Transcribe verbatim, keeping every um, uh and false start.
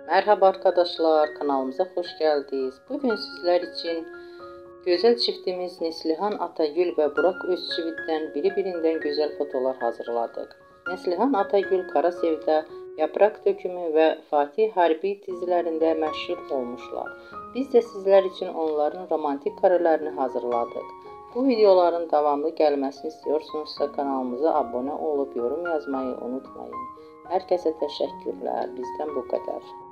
Merhaba arkadaşlar, kanalımıza hoş geldiniz. Bugün sizler için güzel çiftimiz Neslihan Atagül ve Burak Özçivit'ten birbirinden güzel fotolar hazırladık. Neslihan Atagül Kara Sevda, Yaprak Dökümü ve Fatih Harbi dizilerinde meşhur olmuşlar. Biz de sizler için onların romantik karelerini hazırladık. Bu videoların devamlı gelmesini istiyorsunuzsa kanalımıza abone olup yorum yazmayı unutmayın. Herkese teşekkürler. Bizden bu kadar.